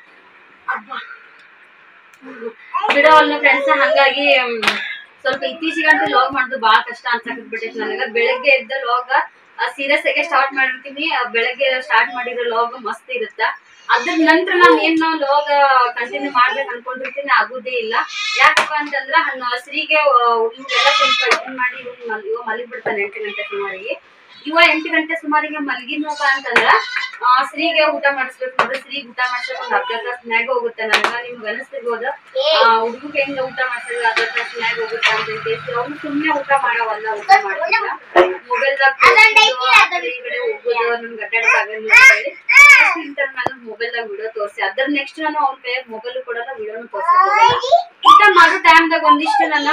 ಫ್ರೆಂಡ್ಸ್. ಹಂಗಾಗಿ ಸ್ವಲ್ಪ ಇತ್ತೀಚೆಗಂತೂ ಲಾಗ್ ಮಾಡೋದು ಬಾಳ ಕಷ್ಟ ಅನ್ಸಕ್ಬಿಟ್ಟೈತಿ ನನಗ. ಬೆಳಗ್ಗೆ ಎದ್ದ ಲಾಗ್ ಸೀರಿಯಸ್ ಆಗಿ ಸ್ಟಾರ್ಟ್ ಮಾಡಿರ್ತೀನಿ. ಬೆಳಗ್ಗೆ ಸ್ಟಾರ್ಟ್ ಮಾಡಿರೋ ಲಾಗ್ ಮಸ್ತ್ ಇರುತ್ತ. ಅದ್ರ ನಂತರ ನಾನ್ ಏನ್ ಲಾಗ್ ಕಂಟಿನ್ಯೂ ಮಾಡ್ಬೇಕು ಅನ್ಕೊಂಡಿರ್ತೀನಿ, ಆಗುದೇ ಇಲ್ಲ. ಯಾಕಪ್ಪ ಅಂತಂದ್ರ ಶ್ರೀಗೆ ಇವ್ಗೆಲ್ಲ ಸ್ವಲ್ಪ ಇದನ್ ಮಾಡಿ ಇವ್ ಮಲಗಿ ಬಿಡ್ತಾನೆ 8 ಗಂಟೆ ಸುಮಾರಿಗೆ. 8 ಗಂಟೆ ಸುಮಾರಿಗೆ ಮಲಗಿದ್ನಪ್ಪ ಅಂತಂದ್ರ ಶ್ರೀಗೆ ಊಟ ಮಾಡಿಸ್ಬೇಕು ನೋಡ್ರಿ. ಶ್ರೀಗೆ ಊಟ ಮಾಡ್ಸಕ್ ಒಂದ್ ಅರ್ಧ ತಾಸ್ ಮ್ಯಾಗ ಹೋಗುತ್ತೆ ನನಗ. ನಿಮ್ಗೆ ಅನಿಸ್ತಿರ್ಬೋದು ಹುಡುಗಗೆ ಹೆಂಗ ಊಟ ಮಾಡ್ಸೋದು ಅರ್ಧ ತಾಸ್ ಮ್ಯಾಗ ಹೋಗುತ್ತೆ ಅಂತ ಹೇಳಿ. ಅವ್ನು ಸುಮ್ನೆ ಊಟ ಮಾಡವಲ್ಲ, ಊಟ ಮಾಡ್ತಿಲ್ಲ. ಮೊಬೈಲ್ದಾಗ ಈ ಕಡೆ ಹೋಗೋದು ನಮ್ಗೆ ಅಡ್ಡಾಡಕ್ಕಾಗಲ್ಲ ಅಂತ ಹೇಳಿ ನಾನು ಮೊಬೈಲ್ದಾಗ ವಿಡಿಯೋ ತೋರಿಸಿ ಅದ್ರ ನೆಕ್ಸ್ಟ್ ನಾನು ಅವ್ನ ಕೈಯಾಗ ಮೊಬೈಲ್ ಕೊಡಲ್ಲ, ವಿಡಿಯೋನು ತೋರ್ಸಕ್ ಹೋಗಲ್ಲ. ಊಟ ಮಾಡೋ ಟೈಮ್ದಾಗ ಒಂದಿಷ್ಟು ನನ್ನ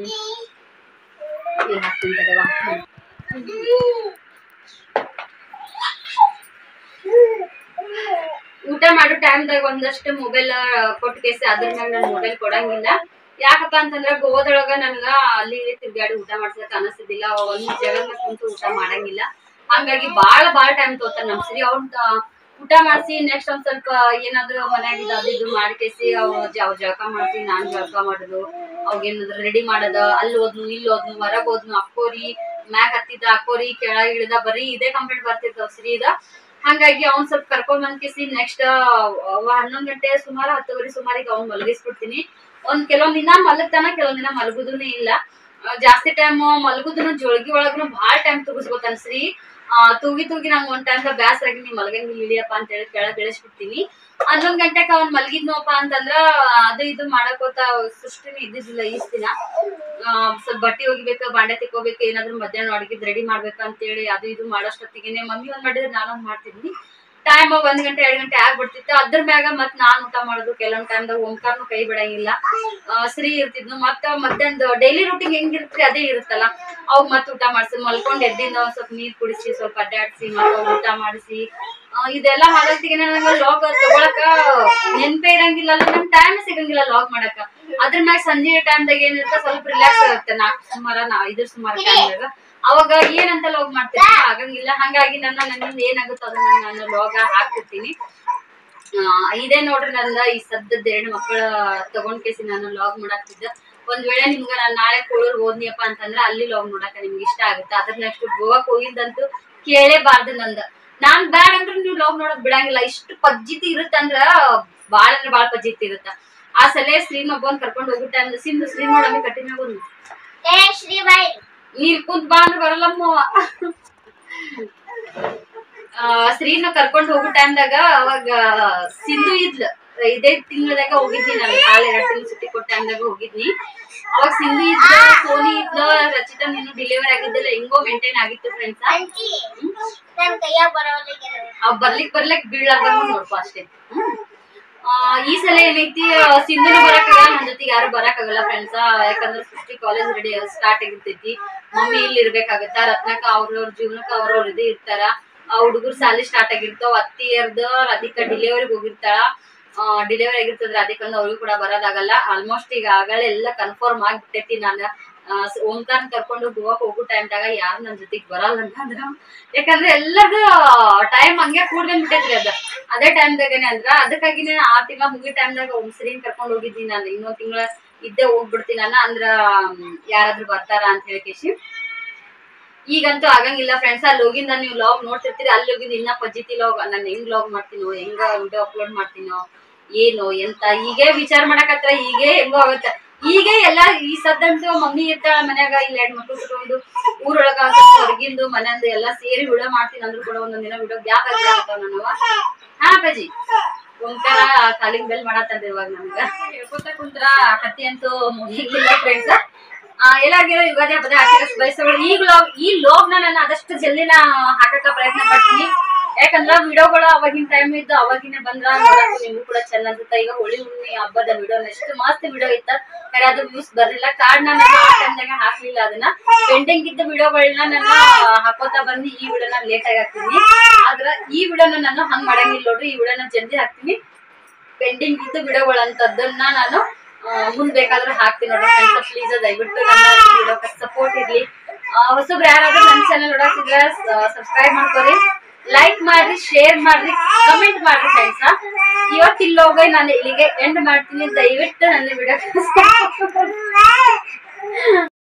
ಊಟ ಮಾಡೋ ಟೈಮ್ದಾಗ ಒಂದಷ್ಟು ಮೊಬೈಲ್ ಕೊಟ್ಟು ಕೇಸಿ ಅದ್ರ ಮ್ಯಾಗ ನಾನು ಮೊಬೈಲ್ ಕೊಡಂಗಿಲ್ಲ. ಯಾಕಪ್ಪ ಅಂತಂದ್ರ ಗೋದೊಳಗ ನನ್ಗ ಅಲ್ಲಿ ತಿರ್ಗಾಡಿ ಊಟ ಮಾಡ್ಸಕ್ ಅನಿಸುದಿಲ್ಲ. ಒಂದ್ ಜಾಗದಾಗ ಕುಂತು ಊಟ ಮಾಡಂಗಿಲ್ಲ. ಹಂಗಾಗಿ ಬಾಳ ಟೈಮ್ ತೋತಾನ ನಮ್ ಶ್ರೀ. ಅವ್ನ ಊಟ ಮಾಡಿಸಿ ನೆಕ್ಸ್ಟ್ ಒಂದ್ ಸ್ವಲ್ಪ ಏನಾದ್ರು ಮನ್ಯಾಗ ಅದು ಇದು ಮಾಡಿ ಕೇಸಿ ಅವ್ ಜಳಕ ಮಾಡ್ಸಿ, ನಾನ್ ಜಳಕ ಮಾಡುದು, ಅವಾಗೇನಾದ್ರು ರೆಡಿ ಮಾಡದ, ಅಲ್ಲಿ ಹೋದ್ನು ಇಲ್ಲಿ ಹೋದ್ನು ಹೊರಗ್ ಹೋದ್ನು, ಅಕ್ಕೋರಿ ಮ್ಯಾಗ್ ಹತ್ತಿದ ಅಕ್ಕೋರಿ ಕೆಳಗ್ ಇಳಿದ, ಬರೀ ಇದೇ ಕಂಪ್ಲೇಂಟ್ ಬರ್ತಿರ್ತಾವ ಶ್ರೀದ. ಹಂಗಾಗಿ ಅವ್ನ್ ಸ್ವಲ್ಪ ಕರ್ಕೊಂಡ್ ಬಂದ್ಕಿಸಿ ನೆಕ್ಸ್ಟ್ 11 ಗಂಟೆ ಸುಮಾರು 10 ಸುಮಾರಿಗೆ ಅವ್ನ್ ಮಲಗಿಸ್ಬಿಡ್ತೀನಿ. ಕೆಲವೊಂದ್ ದಿನ ಮಲಗ್ತಾನ, ಕೆಲವೊಂದ್ ದಿನ ಮಲಗುದೂನೇ ಇಲ್ಲ. ಜಾಸ್ತಿ ಟೈಮ್ ಮಲಗುದನು ಜೋಳ್ಗಿ ಒಳಗನು ಬಾಳ ಟೈಮ್ ತುಗಿಸ್ಬೋತಾನ ಶ್ರೀ. ತೂಗಿ ನಂಗ್ ಒಂದ್ ಟೈಮ್ ಬ್ಯಾಸರಾಗಿ ನೀ ಮಲಗಂಗಿಲ್ಲ ಇಳಿಯಪ್ಪ ಅಂತ ಹೇಳಿ ಕೆಳಗ್ ಇಳಿಸ್ಬಿಡ್ತೀನಿ. 11 ಗಂಟೆಕ ಅವ್ನ್ ಮಲಗಿದ್ನೋಪ ಅಂತಂದ್ರ ಅದು ಇದು ಮಾಡಕೋತ ಸೃಷ್ಟಿನೇ ಇದ್ದಿದ್ದಿಲ್ಲ ಈಸ್ ದಿನ. ಸ್ವಲ್ಪ ಬಟ್ಟೆ ಒಗಿಬೇಕು, ಬಾಂಡೆ ತಿಕ್ಕೋಬೇಕು, ಏನಾದ್ರು ಮಧ್ಯಾಹ್ನ ಅಡ್ಗಿದ್ ರೆಡಿ ಮಾಡ್ಬೇಕ ಅಂತೇಳಿ ಅದು ಇದು ಮಾಡೋಷ್ಟೊತ್ತಿಗೆನೆ ಮಮ್ಮಿ ಒಂದ್ ಮಾಡಿದ್ರೆ ನಾನೊಂದ್ ಮಾಡ್ತಿದ್ನಿ. ಟೈಮ್ 1 ಗಂಟೆ 2 ಗಂಟೆ ಆಗ್ಬಿಡ್ತಿತ್ತು. ಅದ್ರ ಮ್ಯಾಗ ಮತ್ ನಾನ್ ಊಟ ಮಾಡೋದು. ಕೆಲವೊಂದ್ ಟೈಮ್ದಾಗ ಓಂಕಾರ್ನು ಕೈ ಬಿಡಂಗಿಲ್ಲ. ಶ್ರೀ ಇರ್ತಿದ್ನು. ಮತ್ತ ಮಧ್ಯಾಹ್ನದ ಡೈಲಿ ರೂಟೀನ್ ಹೆಂಗಿರ್ತ್ರಿ ಅದೇ ಇರುತ್ತಲ್ಲ. ಅವ್ ಮತ್ ಊಟ ಮಾಡ್ಸಿ ಮಲ್ಕೊಂಡ್ ಎದ್ದಿಂದ ಸ್ವಲ್ಪ ನೀರ್ ಕುಡಿಸಿ, ಸ್ವಲ್ಪ ಅಡ್ಡಾಡ್ಸಿ, ಮತ್ತ ಊಟ ಮಾಡಿಸಿ ಇದೆಲ್ಲಾ ಹಾಗಲ್ತಿಗೆ ನನಗ ಲಾಗ್ ತಗೊಳಕ ನೆನ್ಪೇ ಇರಂಗಿಲ್ಲ. ನನ್ ಟೈಮ್ ಸಿಗಂಗಿಲ್ಲ ಲಾಗ್ ಮಾಡಕ. ಅದ್ರ ಮ್ಯಾಗ ಸಂಜೆ ಟೈಮ್ದಾಗ ಏನಿರುತ್ತೆ ಸ್ವಲ್ಪ ರಿಲ್ಯಾಕ್ಸ್ ಆಗುತ್ತೆ. 4 ಸುಮಾರ 5 ಸುಮಾರು ಟೈಮ್ದಾಗ ಅವಾಗ ಏನಂತ ಲಾಗ್ ಮಾಡ್ತೀನಿ ಆಗಂಗಿಲ್ಲ. ಹಂಗಾಗಿ ನನ್ನಿಂದ ಏನಾಗುತ್ತೋ ಅದನ್ನ ನಾನು ಲಾಗ್ ಹಾಕ್ತಿರ್ತೀನಿ. ಇದೇ ನೋಡ್ರಿ ನನ್ನ ಈ ಸದ್ಯದ 2 ಮಕ್ಕಳ ತಗೊಂಡ್ ಕೇಸಿ ನಾನು ಲಾಗ್ ಮಾಡಾಕ್ತಿದ್ದ. ಒಂದ್ ವೇಳೆ ನಿಮ್ಗ ನಾನ್ ನಾಳೆ ಕೋಳೂರ್ ಹೋದ್ನಿಯಪ್ಪ ಅಂತಂದ್ರ ಅಲ್ಲಿ ಲಾಗ್ ನೋಡಾಕ ನಿಮ್ಗೆ ಇಷ್ಟ ಆಗುತ್ತೆ. ಅದ್ರ ನೆಕ್ಸ್ಟ್ ಗೋವಾಕ್ ಹೋಗಿದ್ದಂತೂ ಕೇಳೇಬಾರ್ದು ನಂದ. ನಾನ್ ಬ್ಯಾಡ್ ಅಂದ್ರೆ ನೀವ್ ಲಾಗ್ ನೋಡಕ್ ಬಿಡಂಗಿಲ್ಲ. ಇಷ್ಟು ಪಜ್ಜಿತಿ ಇರುತ್ತಂದ್ರ ಬಾಳ ಅಂದ್ರೆ ಬಾಳ ಪಜ್ಜಿತಿ ಇರುತ್ತ. ಆ ಸಲೇ ಶ್ರೀನೊಬ್ಬನ್ ಕರ್ಕೊಂಡ್ ಹೋಗೋ ಟೈಮ್ ಸಿಂಧು ಶ್ರೀ ನೋಡಮ್ಮಿ ಕಟ್ಟಿನ ನೀರ್ ಕುಂತ್ ಬಾ ಅಂದ್ರೆ ಬರಲ್ಲಮ್ಮ. ಶ್ರೀನ ಕರ್ಕೊಂಡ್ ಹೋಗೋ ಟೈಮ್ದಾಗ ಅವಾಗ ಸಿಂಧು ಇದ್ಲ. ಇದೇ ತಿಂಗಳದಾಗ ಹೋಗಿದ್ನಿ ನಾನು. ಕಾಲ 2 ತಿಂಗಳು ಸುಟ್ಟಿ ಕೊಟ್ಟ ಟೈಮ್ದಾಗ ಹೋಗಿದ್ನಿ. ಅವಾಗ ಸಿಂಧು ಇದ್ಲ, ಸೋನಿ ಇದ್ಲ, ರಚಿತಾ ನೀನು ಡೆಲಿವರಿ ಆಗಿದ್ದಿಲ್ಲ. ಹೆಂಗೋ ಮೇಂಟೈನ್ ಆಗಿತ್ತು ಫ್ರೆಂಡ್ಸ್. ಬರ್ಲಿಕ್ ಬೀಳಾರ್ದಂಗ ನೋಡ್ಕೊ ಅಷ್ಟೇ. ಈ ಸಲ ಏನೈತಿ ಸಿಂಧುನು ಬರಕಾಗಲ್ಲ, ನನ್ ಜೊತೆಗೆ ಯಾರು ಬರಕಾಗಲ್ಲ ಫ್ರೆಂಡ್ಸ್. ಯಾಕಂದ್ರೆ ಸೃಷ್ಟಿ ಕಾಲೇಜ್ ರೆಡಿ ಸ್ಟಾರ್ಟ್ ಆಗಿರ್ತೈತಿ. ಮಮ್ಮಿ ಇಲ್ಲಿ ಇರ್ಬೇಕಾಗತ್ತ. ರತ್ನಕ ಅವ್ರವ್ರ ಜೀವನಕ್ಕ ಅವ್ರವ್ರ ಇದೇ ಇರ್ತಾರ. ಹುಡುಗರು ಸಾಲಿ ಸ್ಟಾರ್ಟ್ ಆಗಿರ್ತಾವ. ಅತ್ತಿಯರ್ದ ರಾಧಿಕಾ ಡೆಲಿವರಿಗೆ ಹೋಗಿರ್ತಾಳ. ಡೆಲಿವರಿ ಆಗಿರ್ತದ್ರ ಅದಕ್ಕಂದ್ರೆ ಅವ್ರಿಗೂ ಕೂಡ ಬರೋದಾಗಲ್ಲ. ಆಲ್ಮೋಸ್ಟ್ ಈಗ ಆಗಲೇ ಎಲ್ಲ ಕನ್ಫರ್ಮ್ ಆಗ್ಬಿಟ್ಟೈತಿ. ನಾನು ಓಂಕಾರ್ ಕರ್ಕೊಂಡು ಗೋವಾಕ್ ಹೋಗೋ ಟೈಮ್ದಾಗ ಯಾರು ನನ್ ಜೊತೆಗ್ ಬರಲ್ಲ ಅಂತಂದ್ರ. ಯಾಕಂದ್ರೆ ಎಲ್ಲದ ಟೈಮ್ ಹಂಗೆ ಕೂಡ್ಕೊಂಡ್ಬಿಟ್ಟೈತ್ರಿ ಅದೇ ಟೈಮ್ದಾಗನೆ ಅಂದ್ರ. ಅದಕ್ಕಾಗಿನೇ 6 ತಿಂಗಳ ಮುಗಿ ಟೈಮ್ದಾಗ ಶ್ರೀನ್ ಕರ್ಕೊಂಡ್ ಹೋಗಿದ್ದೀನಿ ನಾನು. ಇನ್ನೊಂದ್ ತಿಂಗಳ ಇದ್ದೇ ಹೋಗ್ಬಿಡ್ತೀನಿ ನಾನು. ಅಂದ್ರ ಯಾರಾದ್ರೂ ಬರ್ತಾರ ಅಂತ ಹೇಳಿಕೇಶಿ. ಈಗಂತೂ ಆಗಂಗಿಲ್ಲ ಫ್ರೆಂಡ್ಸ್. ಅಲ್ಲಿ ಹೋಗಿಂದ ನೀವು ಲಾಗ್ ನೋಡ್ತಿರ್ತೀರಿ. ಅಲ್ಲಿ ಹೋಗಿಂದ ಇನ್ನ ಪಜ್ಜಿತಿ ಲಾಗ್ ನಾನು ಹೆಂಗ್ ಲಾಗ್ ಮಾಡ್ತೀನೋ, ಹೆಂಗ ವಿಡಿಯೋ ಅಪ್ಲೋಡ್ ಮಾಡ್ತೀನೋ, ಏನೋ ಎಂತ ಹೀಗೆ ವಿಚಾರ ಮಾಡಕತ್ರ. ಹೀಗೆ ಹೆಂಗೋ ಆಗುತ್ತೆ. ಈಗ ಎಲ್ಲ ಈ ಸದ್ದಂತೂ ಮಮ್ಮಿ ಇರ್ತಾಳ ಮನ್ಯಾಗ ಇಲ್ಲ 2 ಮಕ್ಳು ಬಿಟ್ಕೊಂಡು ಊರೊಳಗ ಹೊರಗಿಂದು ಮನೆಯಂದು ಎಲ್ಲಾ ಸೇರಿ ವಿಡಿಯೋ ಮಾಡ್ತೀನಿ ಅಂದ್ರು ಕೂಡ ಒಂದೊಂದ್ ದಿನ ವಿಡಿಯೋ ಗ್ಯಾಪ್ ಆಗ್ಬಿಡತ್ತಾವ ನನವ. ಹಾ ಅಪ್ಪಾಜಿ ಕುಂತಾರ ಕಾಲಿಂಗ್ ಬೆಲ್ ಮಾಡತ್ತಂದ್ರೆ ಇವಾಗ ನಮ್ಗ ಹೇಳ್ಕೊತ ಕುಂತ್ರ ಕತ್ತಿ ಅಂತೂ ಮುಗಿಲಿಲ್ಲ ಫ್ರೆಂಡ್ಸ್. ಎಲ್ಲಾಗಿರೋ ಯುಗಾದಿ ಹಬ್ಬದ ಹಾಕಿರೋ ಬಯಸಗಳು ಈ ಲಾಗ್ ನಾನು ಆದಷ್ಟು ಜಲ್ದಿ ಹಾಕಕ ಪ್ರಯತ್ನ ಪಡ್ತೀನಿ. ಯಾಕಂದ್ರ ವಿಡಿಯೋಗಳು ಅವಾಗಿನ ಟೈಮ್ ಇದ್ದು ಅವಾಗಿನ ಬಂದ್ರ ನೋಡಕ್ಕೂ ನಿಮ್ಗೂ ಕೂಡ ಚೆಂದ ಅನ್ಸುತ್ತೆ. ಈಗ ಹೋಳಿ ಹುಣ್ಣಿ ಹಬ್ಬದ ವಿಡಿಯೋ ಎಷ್ಟು ಮಸ್ತ್ ವಿಡಿಯೋ ಇತ್ತ, ಖರೆ ಅದು ವ್ಯೂಸ್ ಬರ್ಲಿಲ್ಲ ಕಾರಣ ನಾನು ಆ ಟೈಮ್ನಾಗ ಹಾಕ್ಲಿಲ್ಲ. ಅದನ್ನ ಪೆಂಡಿಂಗ್ ಇದ್ದ ವಿಡಿಯೋಗಳನ್ನ ನಾನು ಹಾಕೋತಾ ಬಂದು ಈ ವಿಡಿಯೋನ ಲೇಟ್ ಆಗಿ ಹಾಕ್ತೀನಿ. ಆದ್ರ ಈ ವಿಡಿಯೋನ ನಾನು ಹಂಗ್ ಮಾಡಂಗಿಲ್ಲ ನೋಡ್ರಿ. ಈ ವಿಡಿಯೋನ ಜಲ್ದಿ ಹಾಕ್ತೀನಿ. ಪೆಂಡಿಂಗ್ ಇದ್ದ ವಿಡಿಯೋಗಳಂತದನ್ನ ನಾನು ಮುಂದ್ ಬೇಕಾದ್ರೆ ಹಾಕ್ತೀನಿ ನೋಡ್ರಿ ಫ್ರೆಂಡ್ಸ್. ಪ್ಲೀಸ್ ದಯವಿಟ್ಟು ನನ್ನ ವಿಡಿಯೋಕ್ಕೆ ಸಪೋರ್ಟ್ ಇರ್ಲಿ. ಹೊಸಬ್ರು ಯಾರಾದ್ರೂ ನನ್ನ ಚಾನಲ್ ನೋಡಾಕ್ತಿದ್ರ ಸಬ್ಸ್ಕ್ರೈಬ್ ಮಾಡ್ಕೊರಿ, ಲೈಕ್ ಮಾಡ್ರಿ, ಶೇರ್ ಮಾಡ್ರಿ, ಕಮೆಂಟ್ ಮಾಡ್ರಿ ಫ್ರೆಂಡ್ಸ್. ಇವತ್ತಿಲ್ಲ ಹೋಗಿ ನಾನು ಇಲ್ಲಿಗೆ ಎಂಡ್ ಮಾಡ್ತೀನಿ. ದಯವಿಟ್ಟು ನನ್ನ ವಿಡಿಯೋ